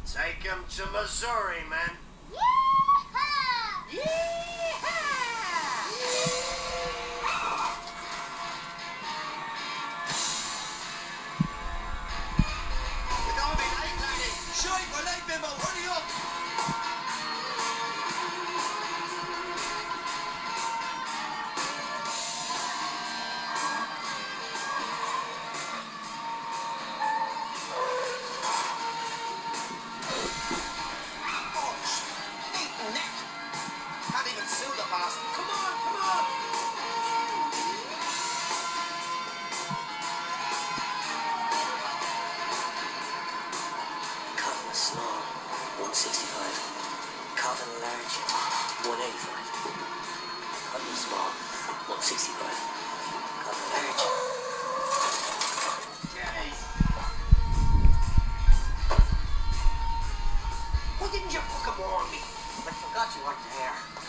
Take him to Missouri, man. Yeehaw! Yeehaw! With all me light, laddie. Shite, my light bimbo, hurry up. Can't even sue the bastard. Come on, come on. Cotton small, 165. Cotton large, 185. Cotton small, 165. Cotton large. Jenny. Why didn't you fucking warn me? I forgot you weren't there.